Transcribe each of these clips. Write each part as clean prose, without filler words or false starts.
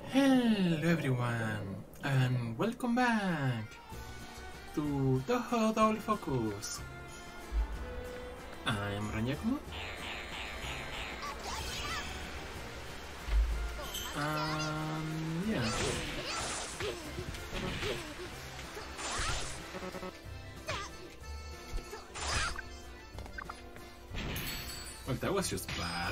Hello everyone, and welcome back to Touhou Double Focus. I'm Ranyakumo. Yeah. Well, that was just bad.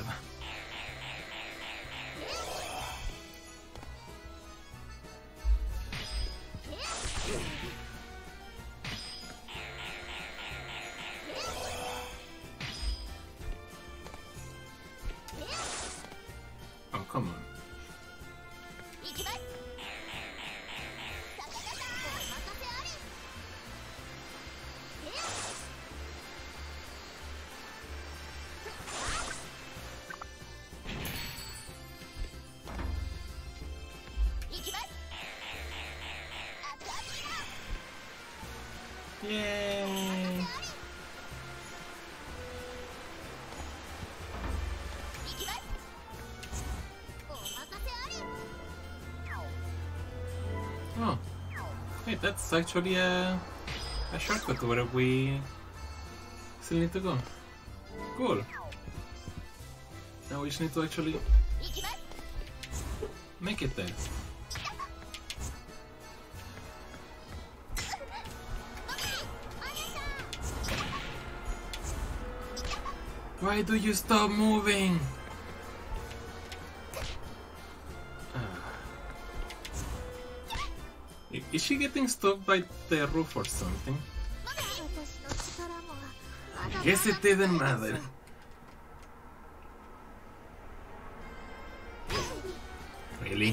Oh, come on. Yay! Oh, hey, that's actually a shortcut where we still need to go. Cool. Now we just need to actually make it there. Why do you stop moving? Is she getting stuck by the roof or something? I guess it didn't matter. Really?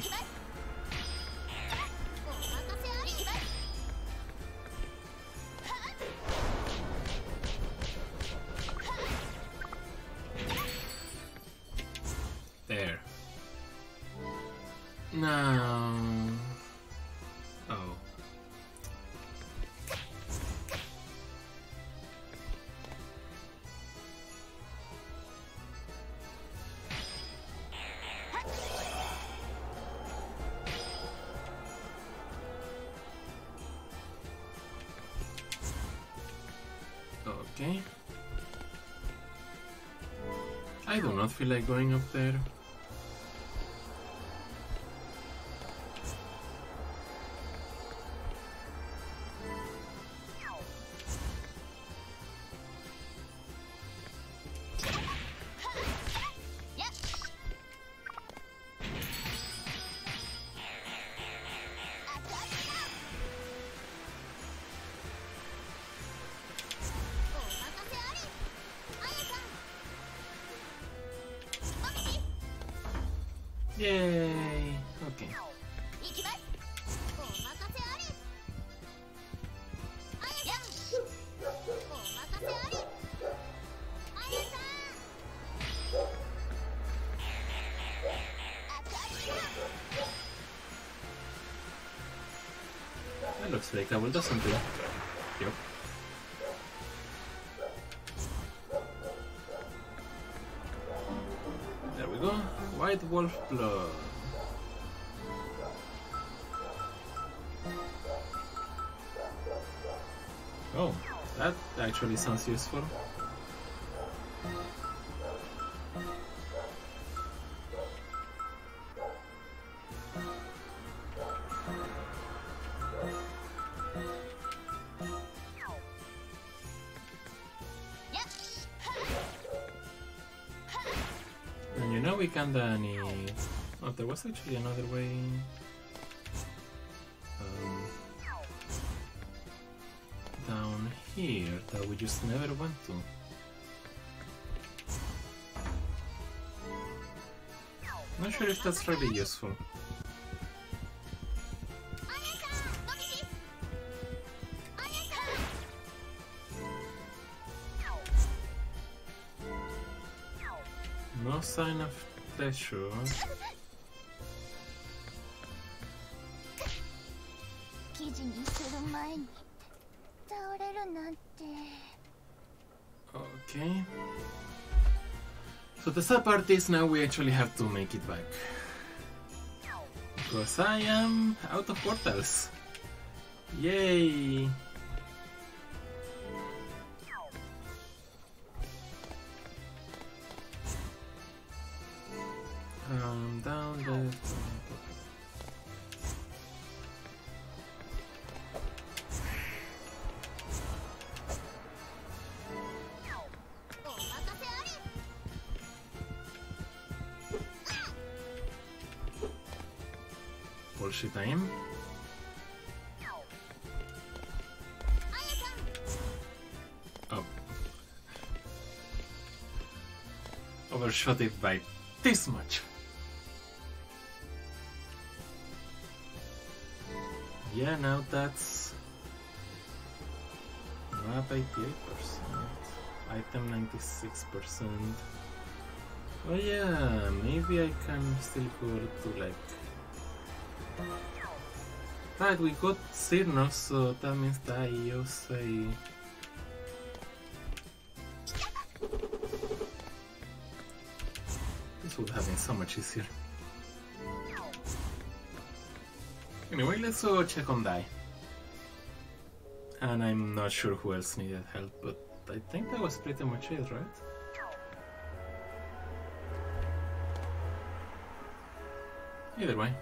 There. No. Oh. Okay. I do not feel like going up there. Yay! Okay. That looks like I will do something. Yep. There we go. White wolf blood. Oh, that actually sounds useful. And you know we kinda need... Oh, there was actually another way... down here that we just never went to. Not sure if that's really useful. No sign of treasure. Okay. So the sad part is now we actually have to make it back. Because I am out of portals. Yay! Down the... Bullshit time. Oh. Overshot it by this much. Yeah, now that's map 88%, item 96%. Oh yeah, maybe I can still go to like... Right, we got Cyrnos, so that means that I use a... This would have been so much easier. Anyway, let's go check on Dai. And I'm not sure who else needed help, but I think that was pretty much it, right? Either way.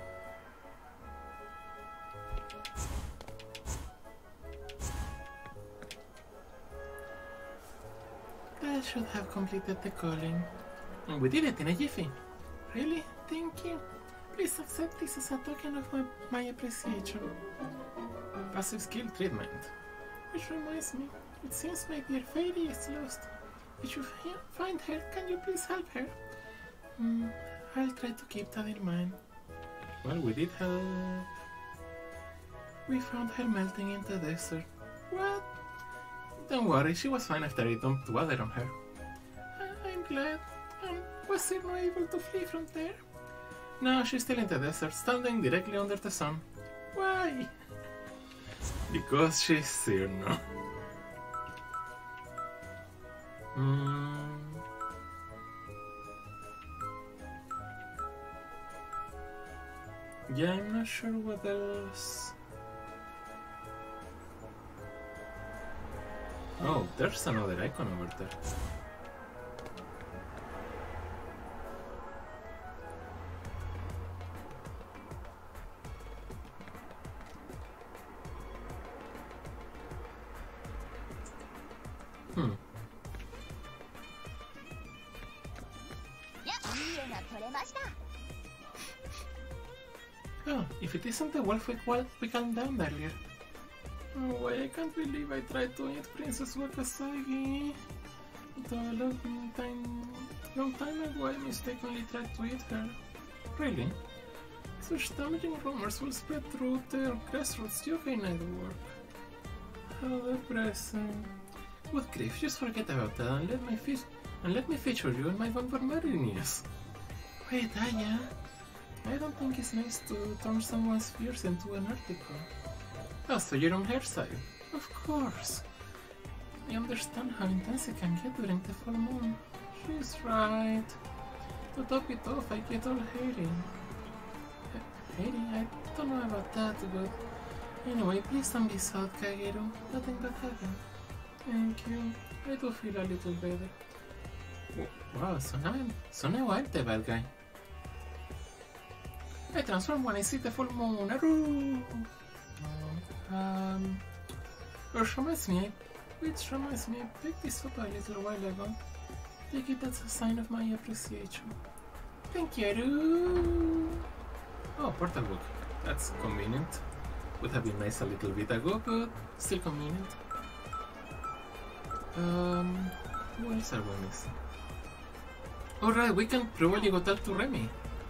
That should have completed the calling. And we did it in a jiffy. Really? Thank you. Please accept this as a token of my appreciation. Passive skill treatment. Which reminds me, it seems my dear Fairy is lost. If you find her, can you please help her? I'll try to keep that in mind. Well, we did help. We found her melting in the desert. What? Don't worry, she was fine after I dumped water on her. I'm glad. Was she not able to flee from there? No, she's still in the desert, standing directly under the sun. Why? Because she's Cyrno. Yeah, I'm not sure what else. Oh, there's another icon over there. Oh, if it isn't the wolf we calmed down earlier. Oh, I can't believe I tried to eat Princess Wakasagi. A long time ago I mistakenly tried to eat her. Really? Such damaging rumors will spread through the grassroots yoga network. How depressing. Good grief, just forget about that and let me feature you in my Von Vermeer news. Wait, Aya. I don't think it's nice to turn someone's fears into an article. Oh, so you're on her side? Of course. I understand how intense it can get during the full moon. She's right. To top it off, I get all hairy. Hairy? I don't know about that, but... Anyway, please don't be sad, Kageru. Nothing bad happened. Thank you. I do feel a little better. Wow, so now I'm the bad guy. I transform when I see the full moon. Aroo! Which reminds me, I picked this up a little while ago. Take it as a sign of my appreciation. Thank you, Aroo! Oh, portal book. That's convenient. Would have been nice a little bit ago, but still convenient. Who else are we missing? Alright, we can probably go talk to Remy.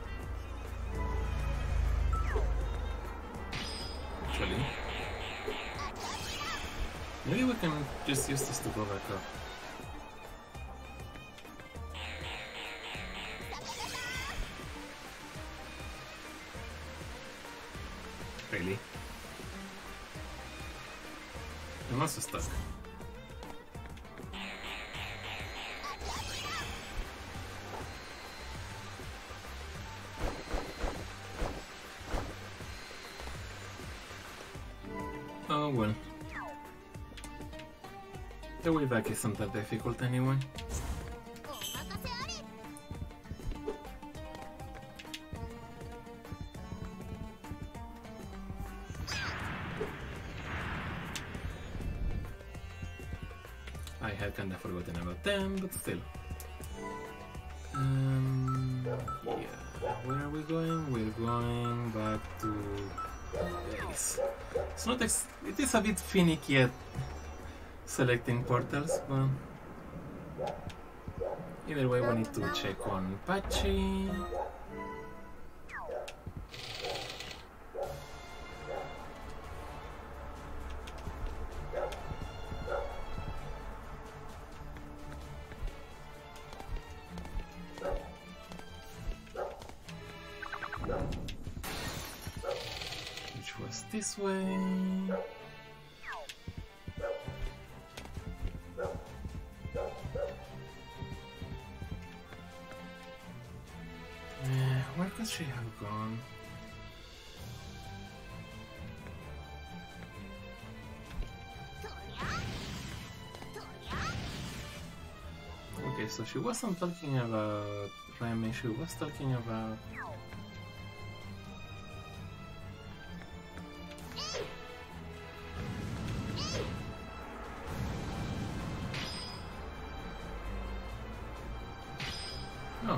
Actually, maybe we can just use this to go back up. Really? I'm also stuck. Oh well. The way back isn't that difficult anyway. I had kinda forgotten about them, but still. Yeah, where are we going? We're going back to base. It's not it is a bit finicky at selecting portals, but either way we need to check on Pachi. Which was this way. Where could she have gone? Okay, so she wasn't talking about Remy, she was talking about... Oh.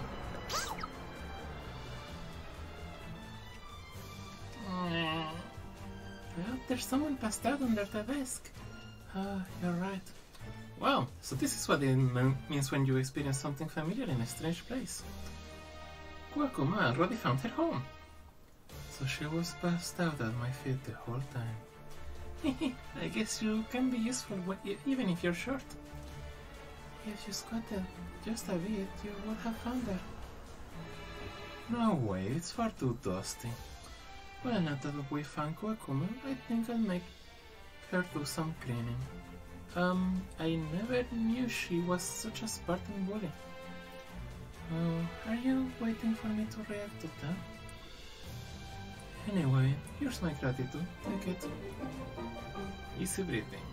Well, there's someone passed out under the desk. You're right. Wow, so this is what it means when you experience something familiar in a strange place. Kuakuma already found her home. So she was passed out at my feet the whole time. I guess you can be useful even if you're short. If you squatted just a bit, you would have found her. No way, it's far too dusty. Well, now that we found Kuakuma, I think I'll make her do some cleaning. I never knew she was such a Spartan bully. Oh, are you waiting for me to react to that? Anyway, here's my gratitude. Take it. Easy breathing.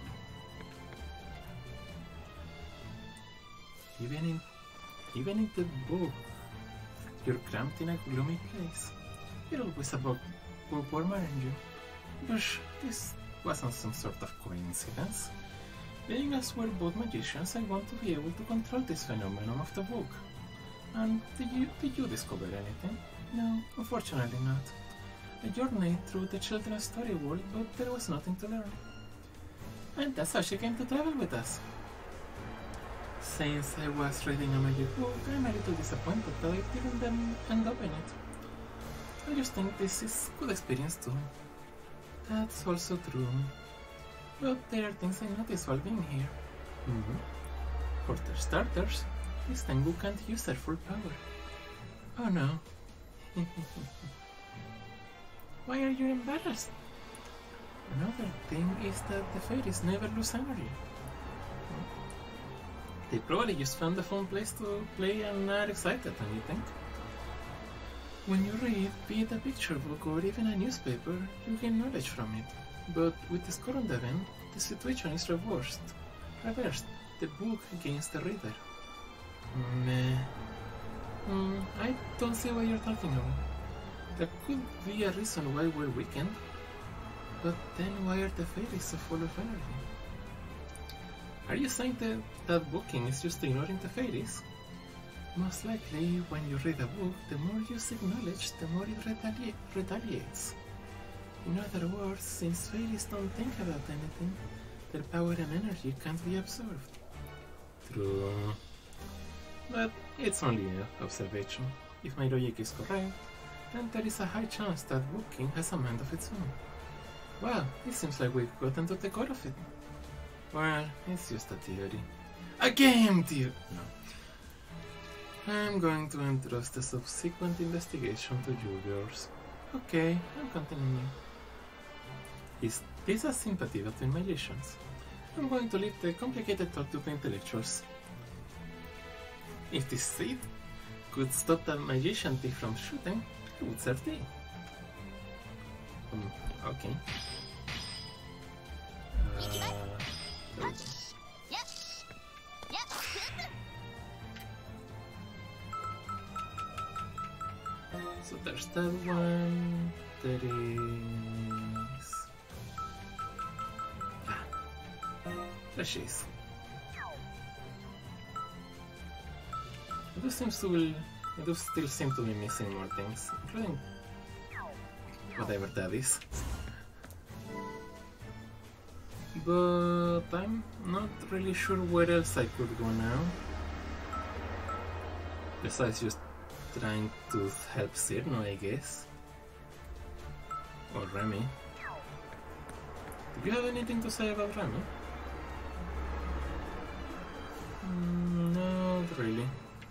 Even in the book, you're cramped in a gloomy place. You're always a bookworm, aren't you? Gosh, this wasn't some sort of coincidence. Being as we're both magicians, I want to be able to control this phenomenon of the book. And did you discover anything? No, unfortunately not. I journeyed through the children's story world, but there was nothing to learn. And that's how she came to travel with us. Since I was reading a magic book, I'm a little disappointed that I didn't end up in it. I just think this is a good experience too. That's also true. But there are things I noticed while being here. For starters, this Tengu can't use their full power. Oh no. Why are you embarrassed? Another thing is that the fairies never lose energy. They probably just found a fun place to play and are excited, don't you think? When you read, be it a picture book or even a newspaper, you gain knowledge from it. But with this current event, the situation is reversed. The book against the reader. Meh. I don't see what you're talking about. There could be a reason why we're weakened. But then why are the fairies so full of energy? Are you saying that booking is just ignoring the fairies? Most likely, when you read a book, the more you seek knowledge, the more it retaliates. In other words, since fairies don't think about anything, their power and energy can't be absorbed. True. But it's only an observation. If my logic is correct, then there is a high chance that booking has a mind of its own. Well, it seems like we've gotten to the core of it. Well, it's just a theory. A game theory! No. I'm going to entrust the subsequent investigation to you girls. Okay, I'm continuing. Is this a sympathy between magicians? I'm going to leave the complicated talk to the intellectuals. If this seed could stop the magician thief from shooting, it would serve tea. Okay. So there's that one. There is... Ah, there she is. I do still seem to be missing more things, including whatever that is. But I'm not really sure where else I could go now. Besides just trying to help Cyrno, I guess. Or Remy. Do you have anything to say about Remy? No, not really.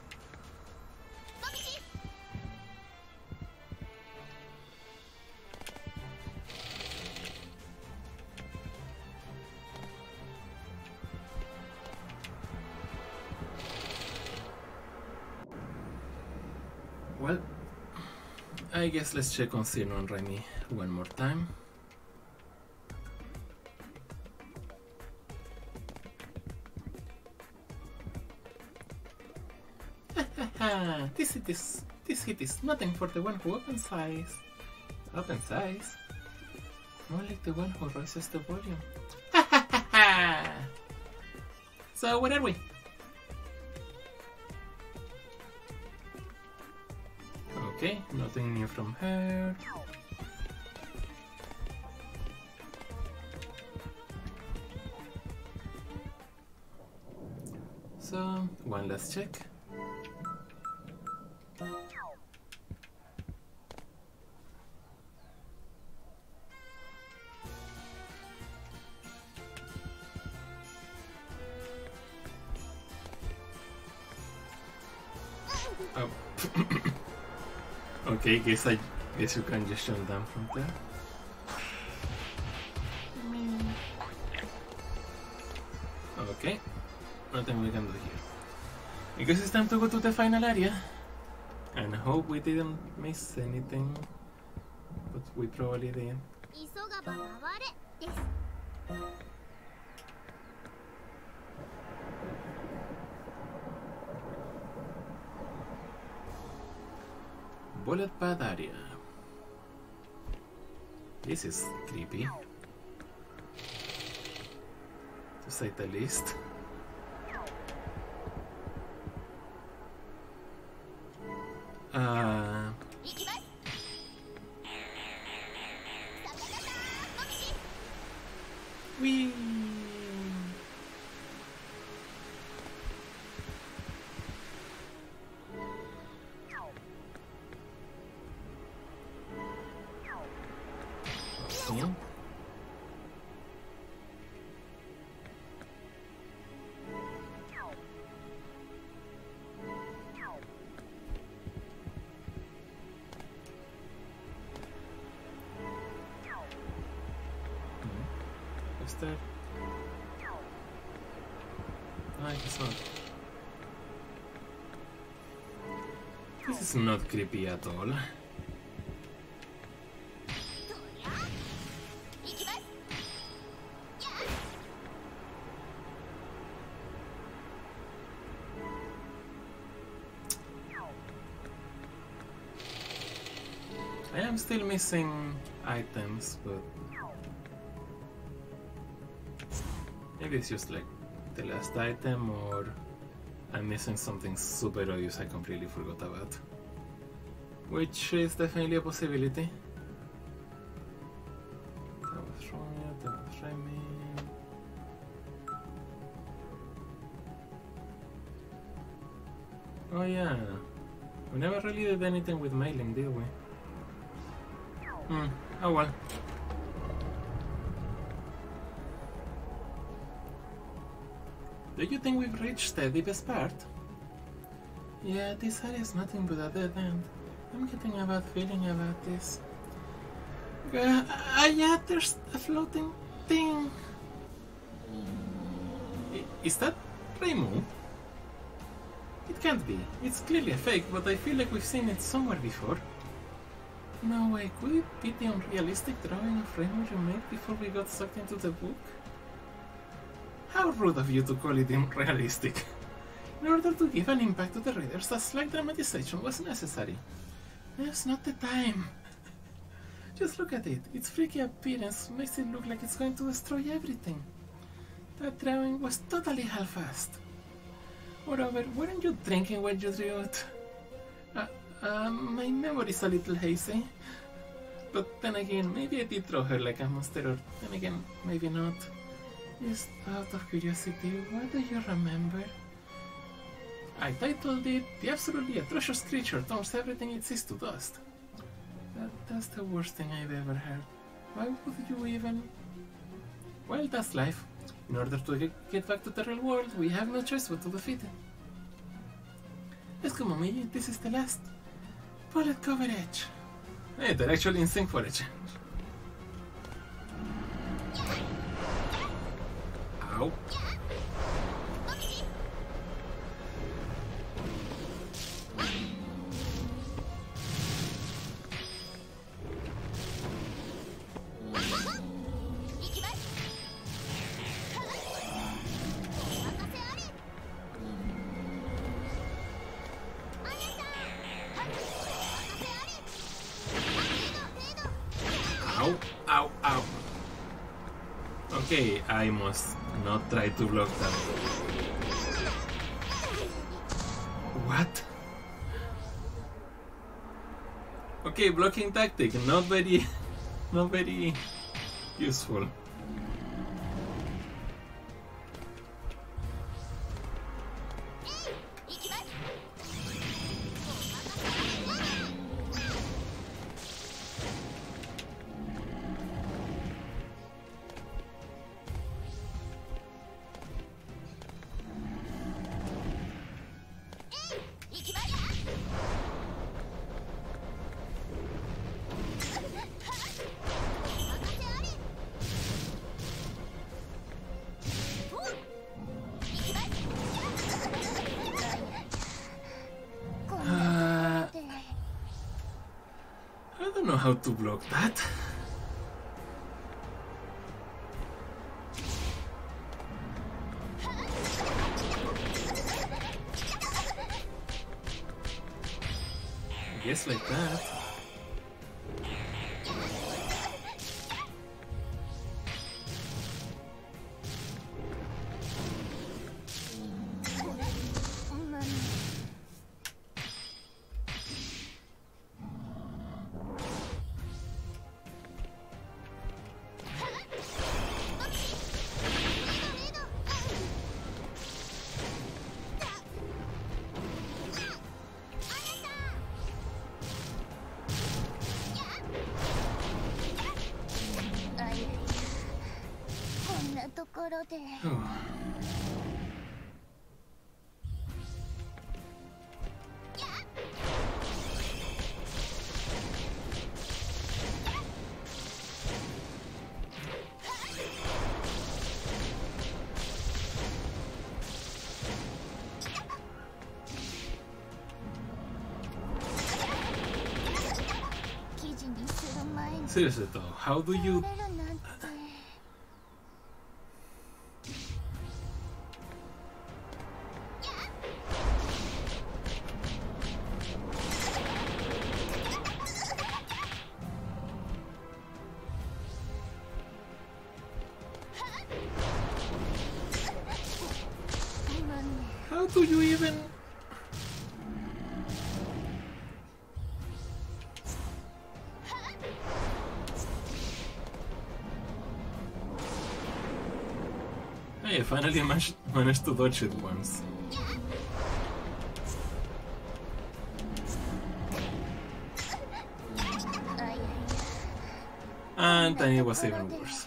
Well, I guess let's check on Cyrno and Remy one more time. This hit is nothing for the one who opens eyes. Opens eyes? More like the one who raises the volume. So where are we? Okay, nothing new from her. So, one last check. Oh. Okay, guess you can just shut down from there. Okay, nothing we can do here. I guess it's time to go to the final area. And hope we didn't miss anything. But we probably did. Bullet Pad area. This is creepy, to say the least. Whee! Okay. What's that? No, I guess not. This is not creepy at all. I am still missing items, but maybe it's just like the last item, or I'm missing something super obvious I completely forgot about. Which is definitely a possibility. That was Ronya, that was Remy. Oh yeah, we never really did anything with mailing, did we? Oh well. Do you think we've reached the deepest part? Yeah, this area is nothing but a dead end. I'm getting a bad feeling about this. Yeah, there's a floating thing. Is that Reimu? It can't be. It's clearly a fake, but I feel like we've seen it somewhere before. No way, could it be the unrealistic drawing of Reimu you made before we got sucked into the book? How rude of you to call it unrealistic. In order to give an impact to the readers, a slight dramatization was necessary. Now's not the time. Just look at it. Its freaky appearance makes it look like it's going to destroy everything. That drawing was totally half-assed. Moreover, weren't you drinking when you drew it? My memory's a little hazy. But then again, maybe I did draw her like a monster, or then again, maybe not. Just out of curiosity, what do you remember? I titled it The Absolutely Atrocious Creature Turns Everything It Sees to Dust. That's the worst thing I've ever heard. Why would you even... Well, that's life. In order to get back to the real world, we have no choice but to defeat it. Let's go, Momiji. This is the last bullet coverage. Hey, they're actually in sync for a change. Ow. Okay, I must not try to block that. What? Okay, blocking tactic, not very useful. I don't know how to block that. I guess like that. Seriously though, how do you... How do you even... I finally managed to dodge it once. And then it was even worse.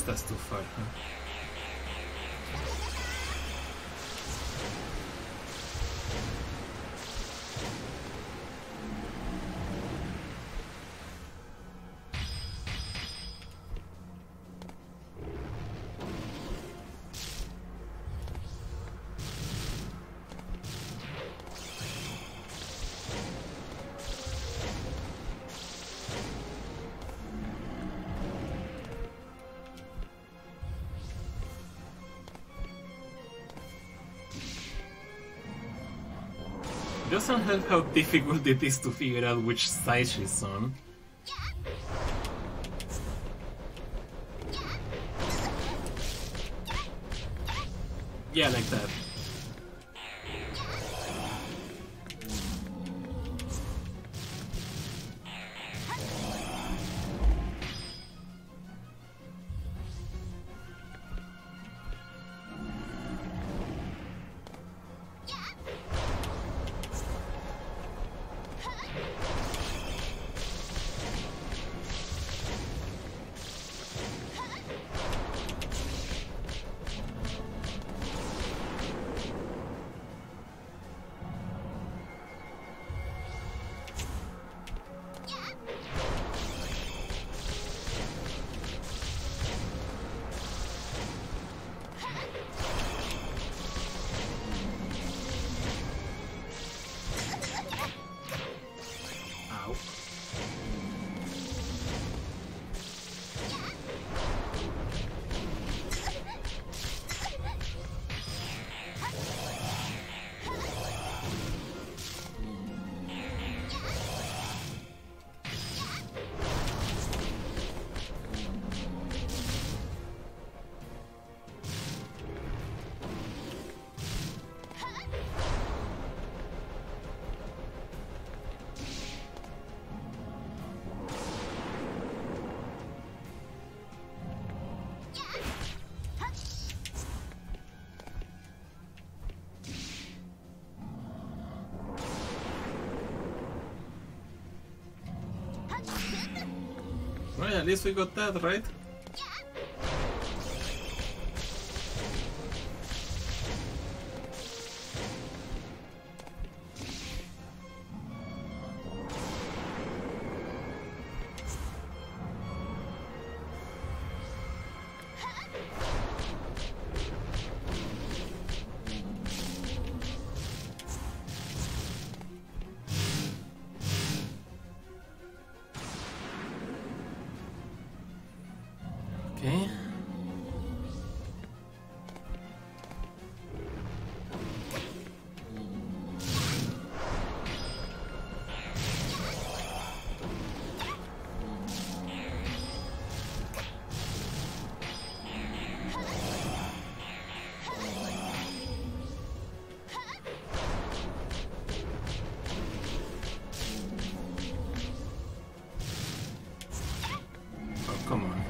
guess that's too far, huh? Doesn't help how difficult it is to figure out which side she's on. Yeah, like that. Well, at least we got that, right? Okay. Oh, come on.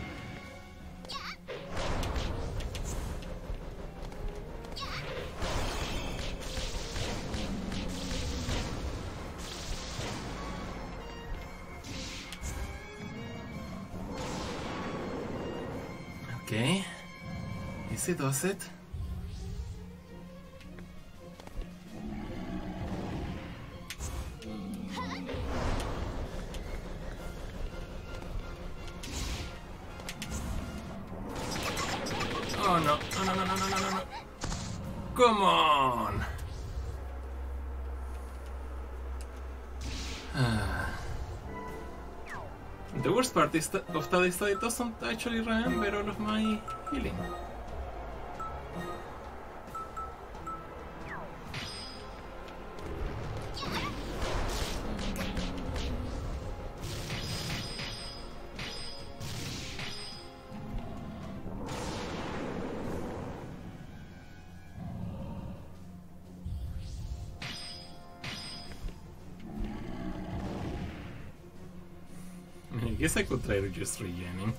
Okay, easy does it. Oh no, no. Come on! The worst part is that it doesn't actually remember all of my healing. I guess I could try to just regening.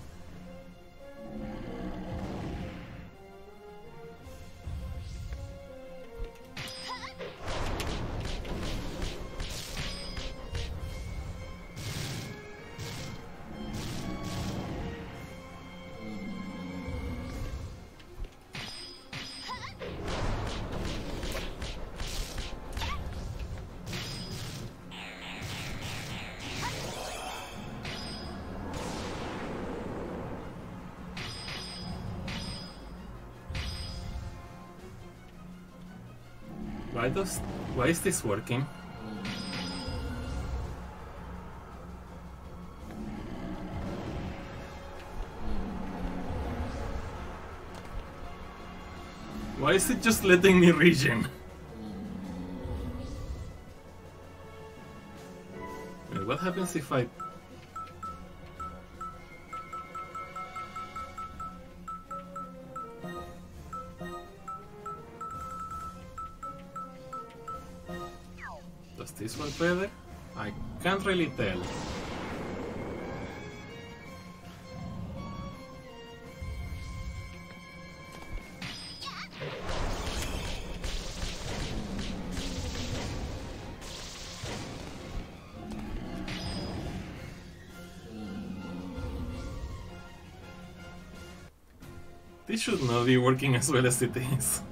Why is this working? Why is it just letting me regen? Wait, what happens if I... Does this work better? I can't really tell. This should not be working as well as it is.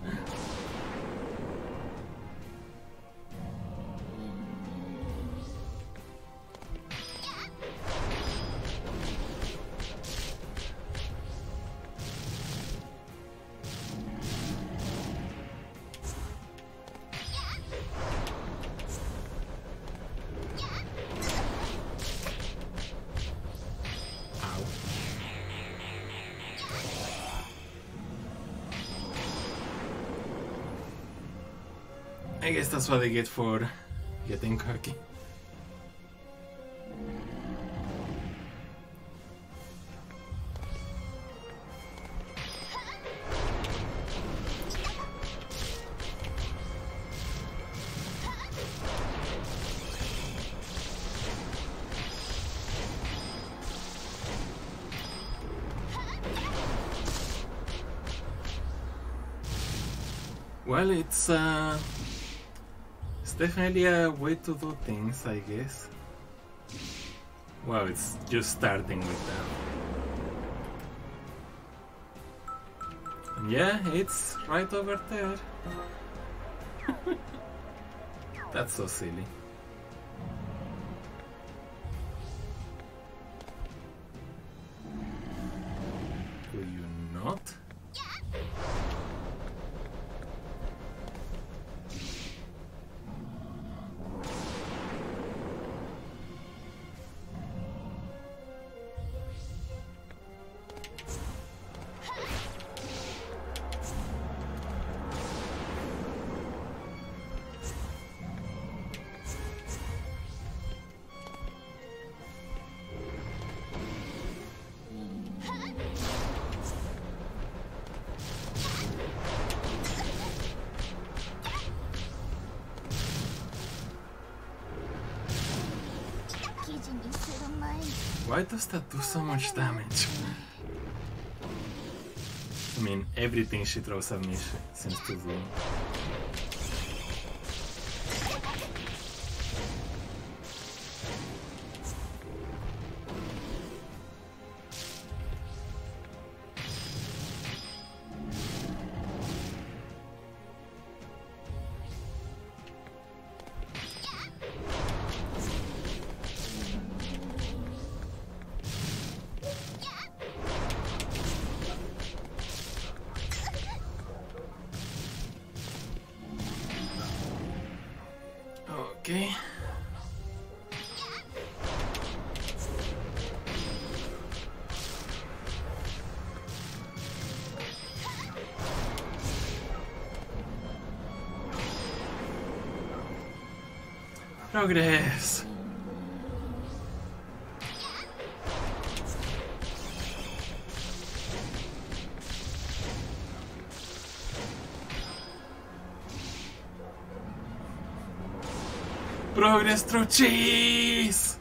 I guess that's what I get for getting cocky. Well, it's definitely a way to do things, I guess. Well, it's just starting with that. And yeah, it's right over there. That's so silly. Do you not? Why does that do so much damage? I mean, everything she throws at me seems to do. Okay. Progress. Progress through cheese!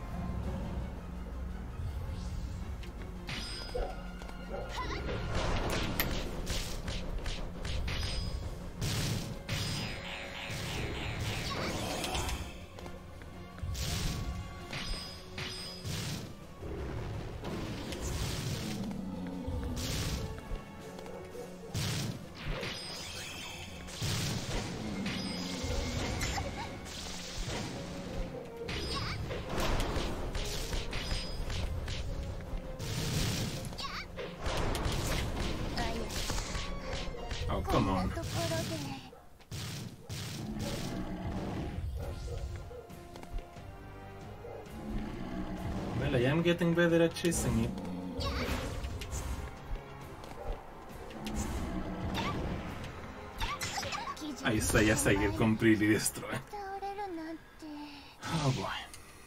Oh, come on. I'm getting better at chasing it. I say as I get completely destroyed. Oh boy.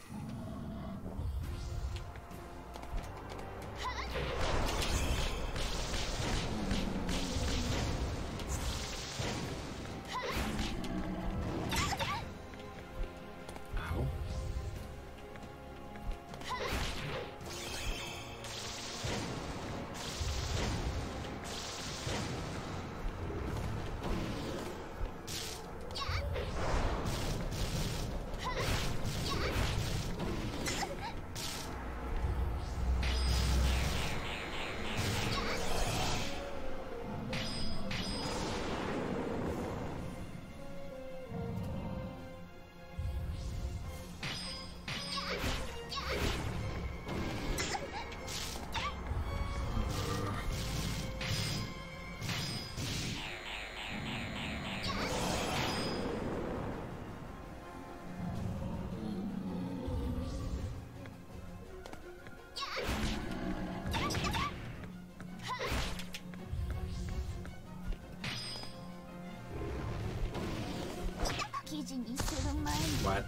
What?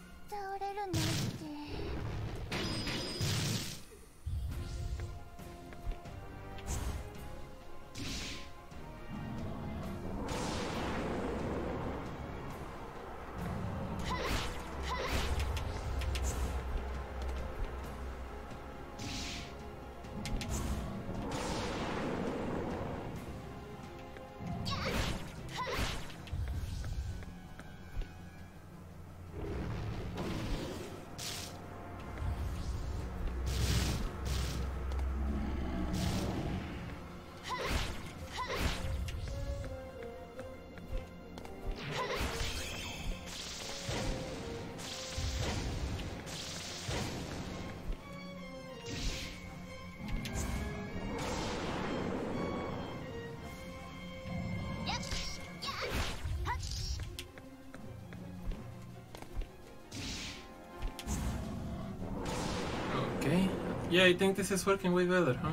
Okay. Yeah, I think this is working way better, huh?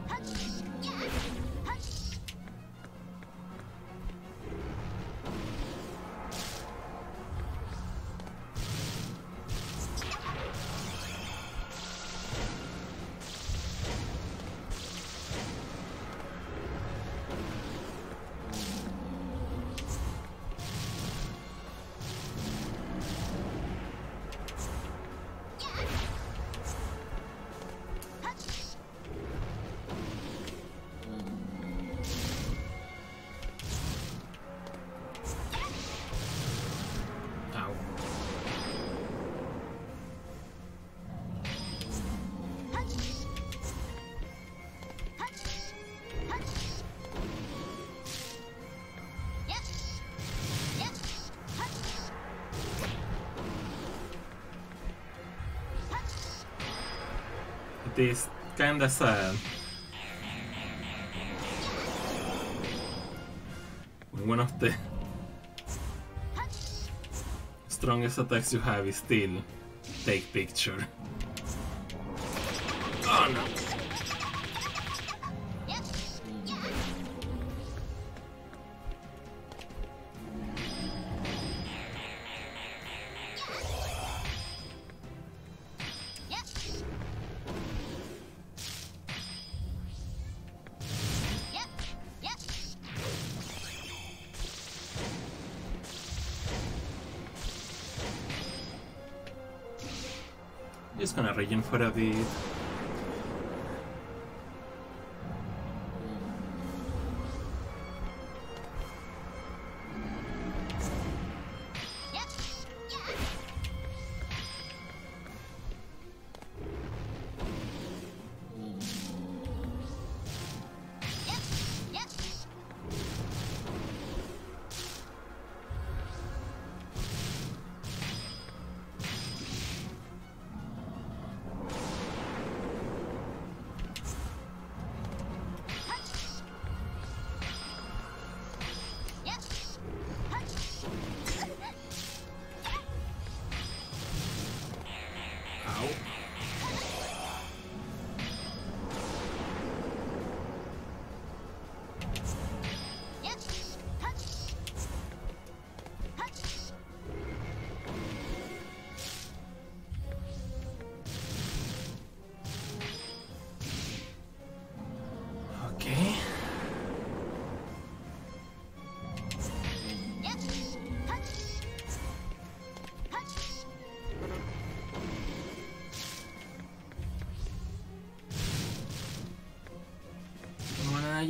It is kinda sad when one of the strongest attacks you have is still take picture. Oh no! Just gonna regen for a bit.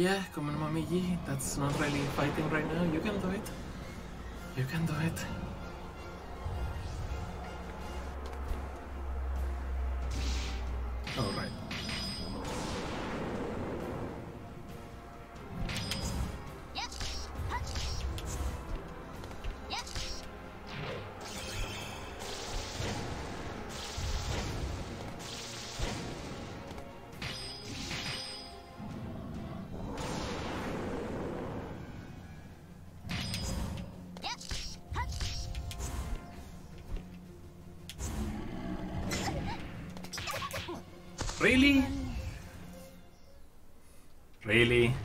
Yeah, come on, Momiji. That's not really fighting right now. You can do it. You can do it. Alright. Really? Really?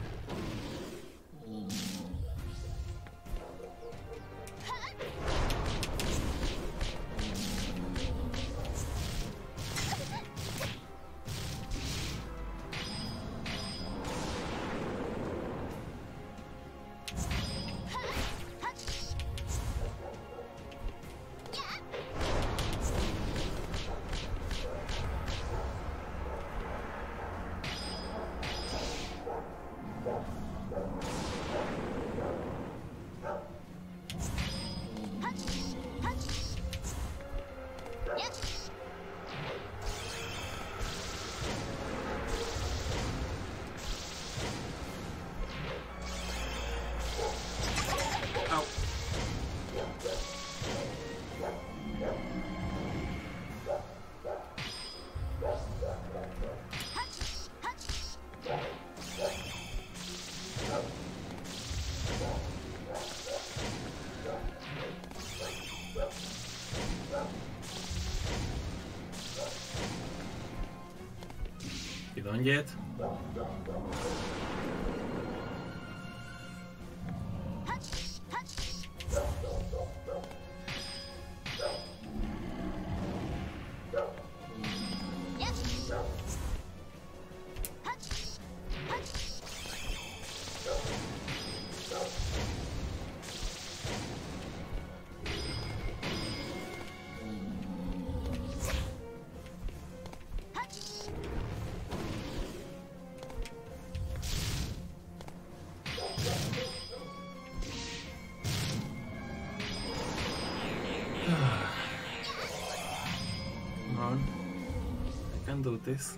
You done yet? Come on, I can do this.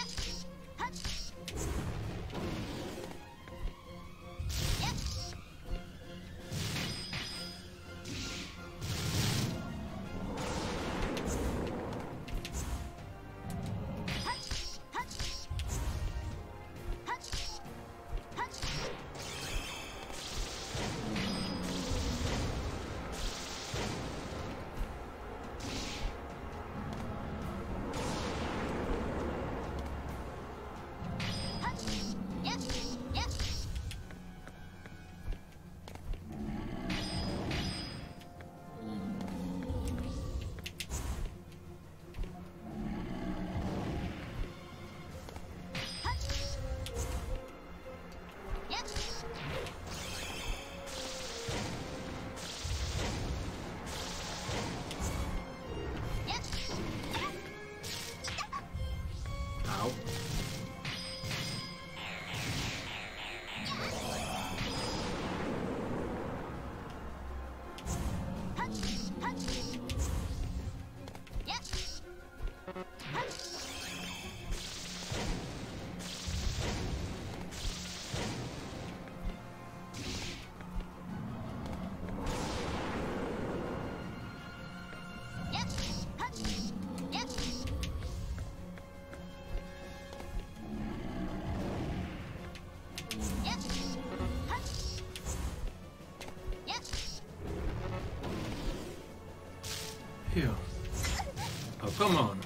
Here. Oh, come on.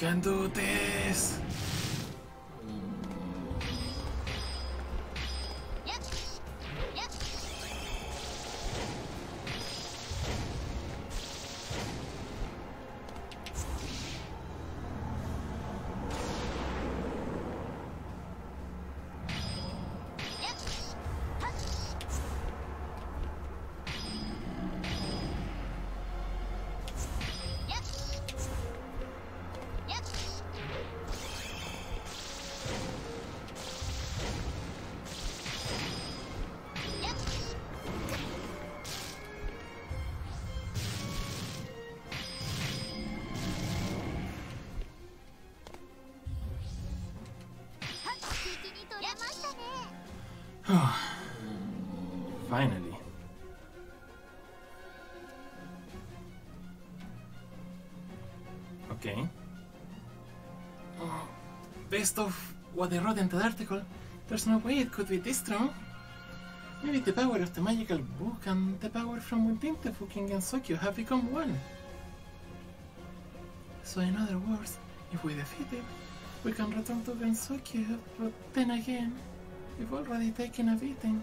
can do this! Finally. Okay. Based off what I wrote in the article, there's no way it could be this strong. Maybe the power of the magical book and the power from within the fucking Gensokyo have become one. So in other words, if we defeat it, we can return to Gensokyo, but then again, we've already taken a beating.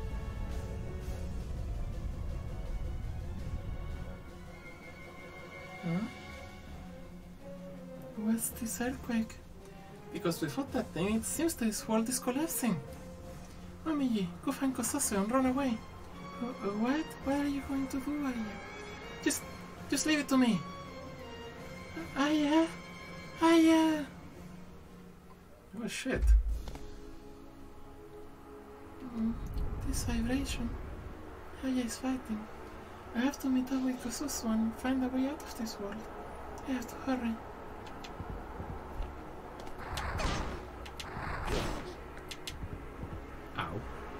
Huh? What's this earthquake? Because we fought that thing, it seems this world is collapsing. Momiji, go find Kosuzu and run away. What? What are you going to do, Aya? Just leave it to me. Aya? Aya? Oh shit. This vibration. Aya is fighting. I have to meet up with Kosuzu and find a way out of this world. I have to hurry. Ow.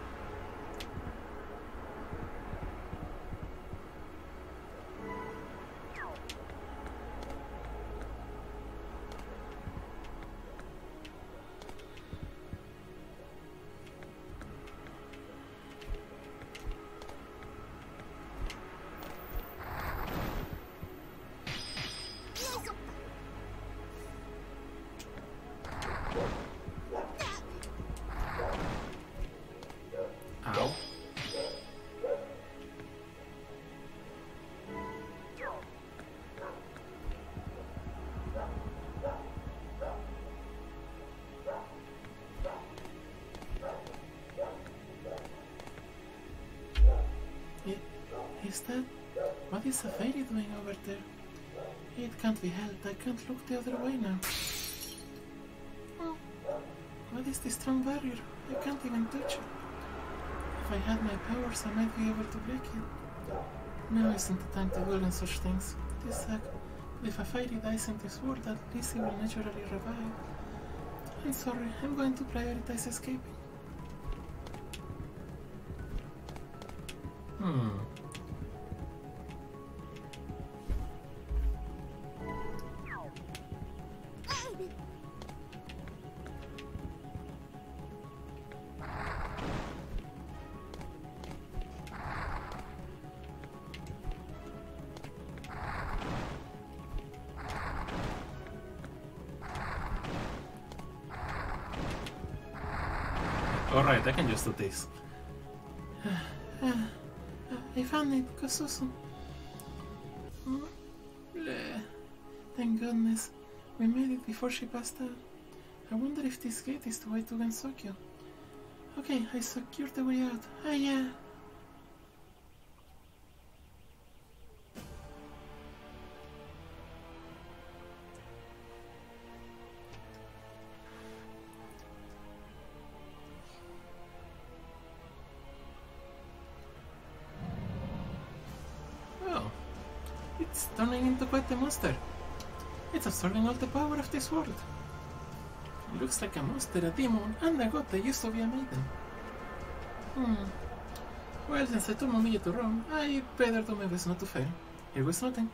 Is that... What is a fairy doing over there? It can't be helped. I can't look the other way now. Oh, what is this strong barrier? I can't even touch it. If I had my powers, I might be able to break it. Now isn't the time to dwell on such things. It is sad. But if a fairy dies in this world, at least he will naturally revive. I'm sorry. I'm going to prioritize escaping. Alright, I can just do this. I found it, Kosuzu. Thank goodness. We made it before she passed out. I wonder if this gate is the way to Gensokyo. Okay, I secured the way out. Yeah. It's turning into quite a monster. It's absorbing all the power of this world. It looks like a monster, a demon, and a god that used to be a maiden. Well, since I told Momiji to run, I better do my best not to fail. Here goes nothing.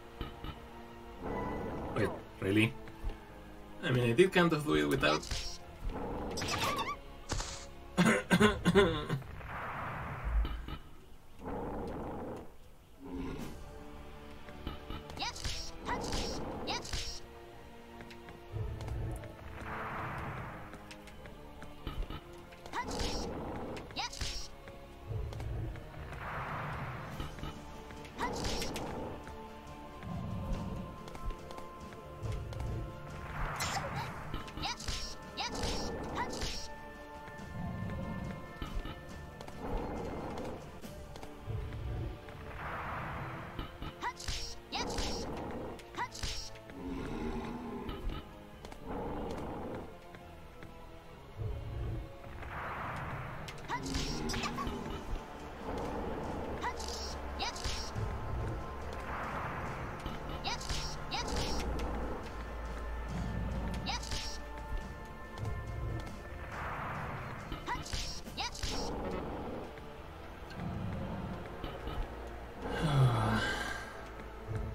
Wait, really? I mean, I did kind of do it without...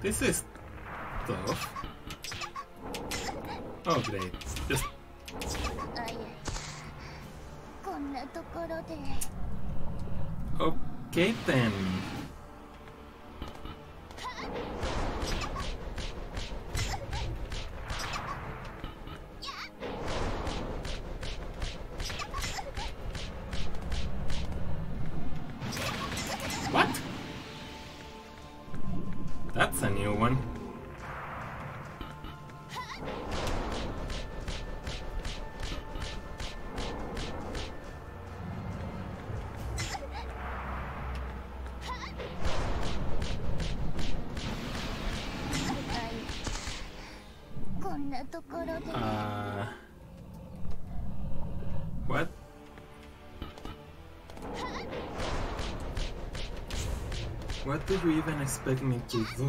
This is tough. Oh great, just... Okay then. What? That's a new one. What? What do you even expect me to do?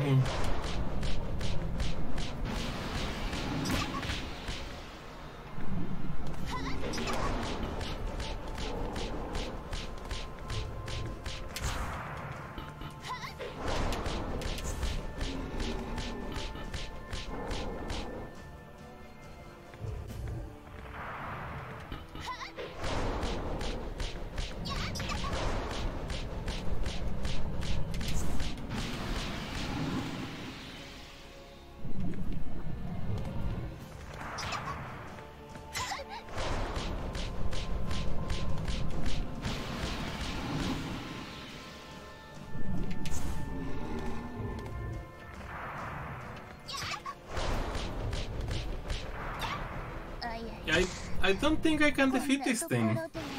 I don't think I can defeat this thing.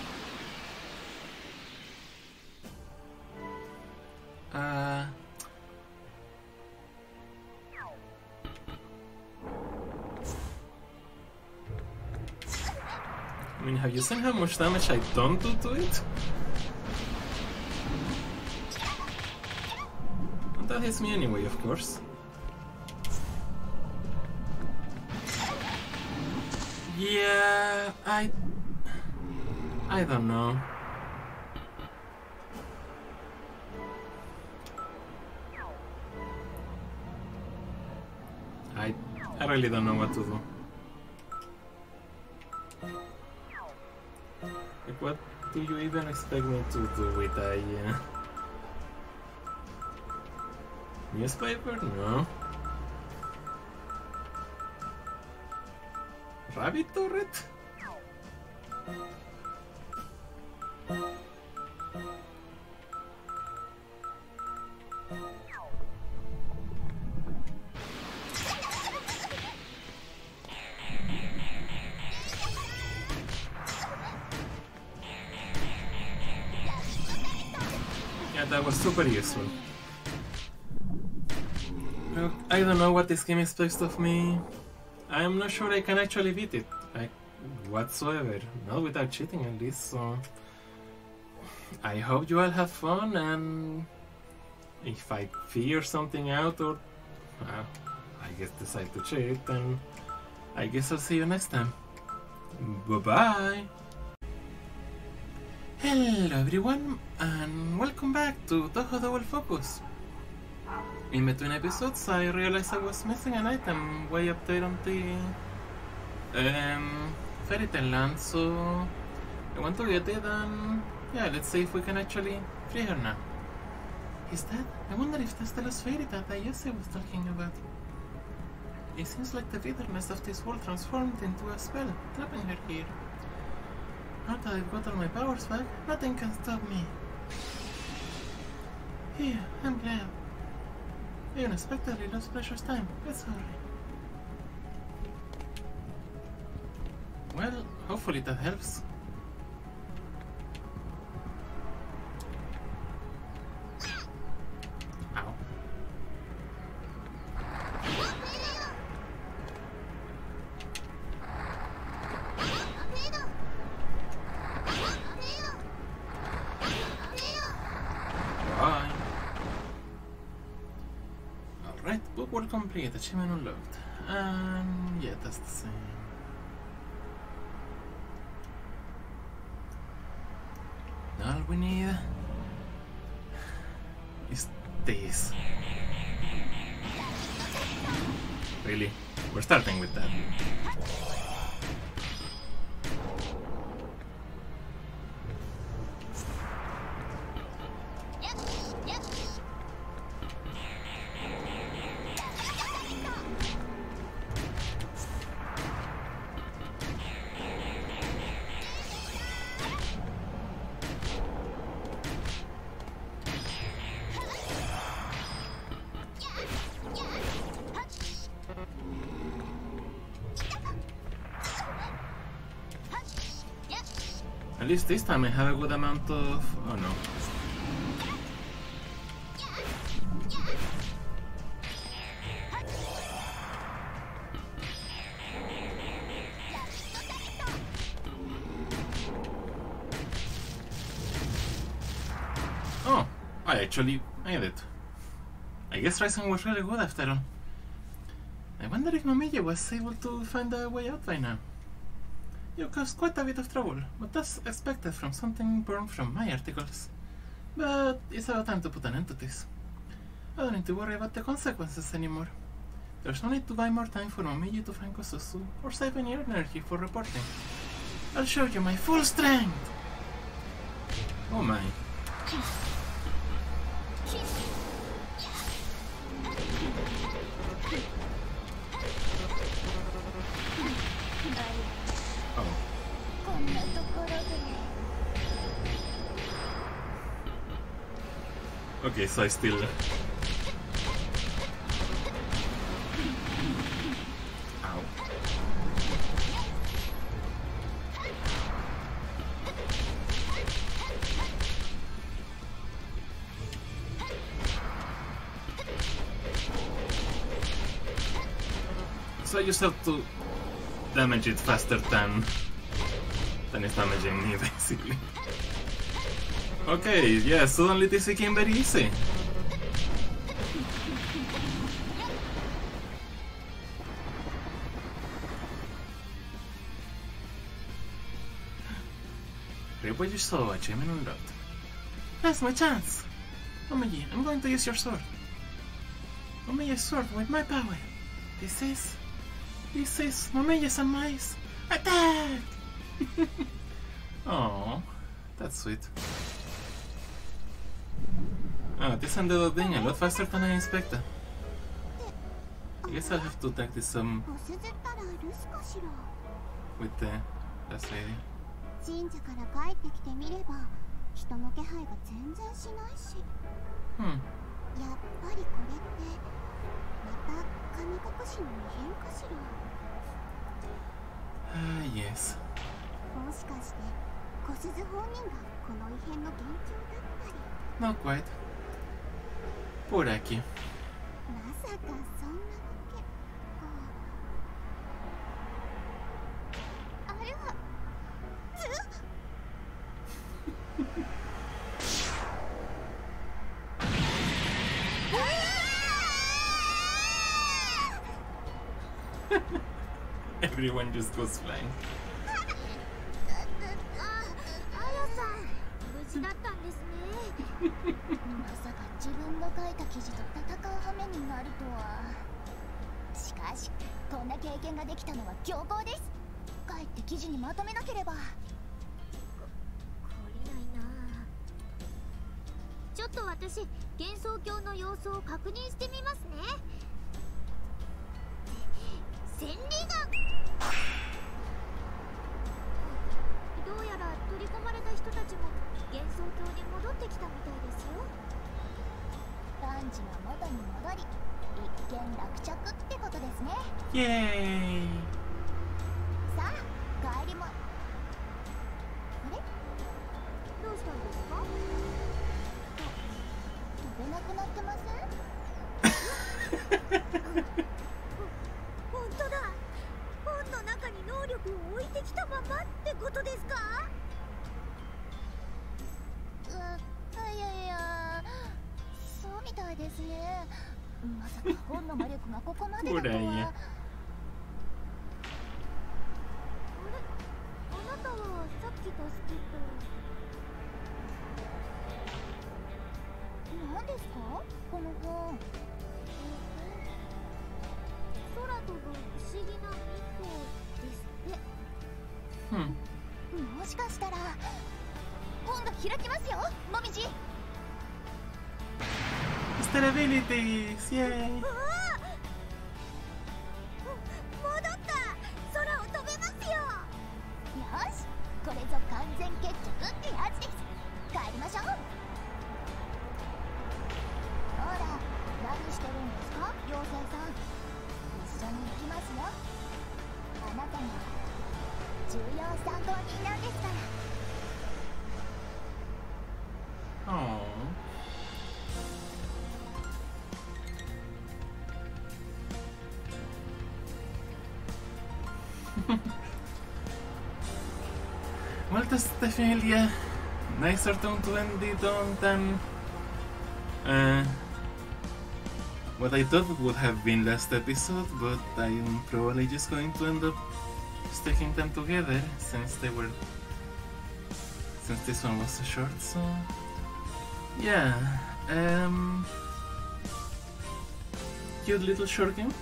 I mean, have you seen how much damage I don't do to it? And that hits me anyway, of course. Yeah, I don't know. I really don't know what to do. Like, what do you even expect me to do with a newspaper? No. Rabbit turret? Yeah, that was super useful. Look, I don't know what this game expects of me. I'm not sure I can actually beat it, like, whatsoever. Not without cheating at least, so... I hope you all have fun, and... if I figure something out, or... I guess decide to cheat, then... I guess I'll see you next time. Bye-bye! Hello everyone, and welcome back to Touhou Double Focus. In between episodes, I realized I was missing an item way up there on the Fairy Tail Land, so I want to get it, and yeah, let's see if we can actually free her now. Is that? I wonder if that's the lost fairy that I was talking about. It seems like the bitterness of this world transformed into a spell, trapping her here. Now that I've got all my powers back, nothing can stop me. Here, I'm glad. I unexpectedly lost precious time. It's alright. Well, hopefully that helps. Ow. Bye. Alright, book work complete, achievement unlocked. And yeah, that's the same. All we need is this. Really? We're starting with that. At least this time I have a good amount of... oh no. Oh, I actually made it. I guess Ryzen was really good after all. I wonder if Momiji was able to find a way out by now. You caused quite a bit of trouble, but that's expected from something born from my articles. But it's about time to put an end to this. I don't need to worry about the consequences anymore. There's no need to buy more time for Momiji to find Kosuzu, or save any energy for reporting. I'll show you my full strength! Oh my. Okay, so I still... ow. So I just have to damage it faster than it's damaging me, basically. Okay, yeah, suddenly this became very easy. What you saw, achievement unlocked. That's my chance! Momiji, I'm going to use your sword. Momiji's sword with my power. This is Momiji's and mice. Attack! Oh, that's sweet. Oh, this ended up being a lot faster than I expected. I guess I'll have to take this with the last lady. Yes. Not quite. Por aquí. Everyone just goes flying. Gensokyoの様子を確認してみますね。千里眼。どうやら取り込まれた人たちも幻想郷に戻ってきたみたいですよ。ランチの元に戻り、一件落着ってことですね。 イエーイ。 さあ、帰りも。あれ？どうしたんですか？飛べなくなってません？本当だ。本の中に能力を置いてきたままってことですか？いやいや、そうみたいですね。まさか本の魔力がここまでだとは。あれ？あなたはさっき助けた。何ですか？この本。空もしかしたら本が開きますよ、もみじ。 Master abilities! Yay! 戻った。空を飛べますよ。よし、これぞ完全決着ってやつです。帰りましょう。ほら、何してるんですか、妖精さん。一緒に行きますよ。あなたの重要参考人なんですから。 Oh. Well, that's definitely a nicer tone to end it on than what I thought would have been last episode, but I'm probably just going to end up sticking them together since this one was so short, so yeah. Cute little short game.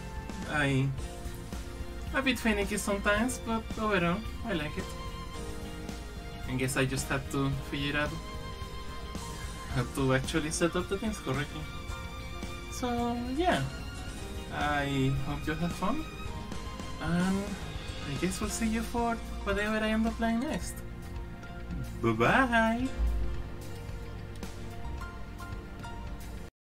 A bit finicky sometimes, but overall, I like it. I guess I just had to figure out how to actually set up the things correctly. So yeah, I hope you have fun, and I guess we'll see you for whatever I end up playing next. Bye bye!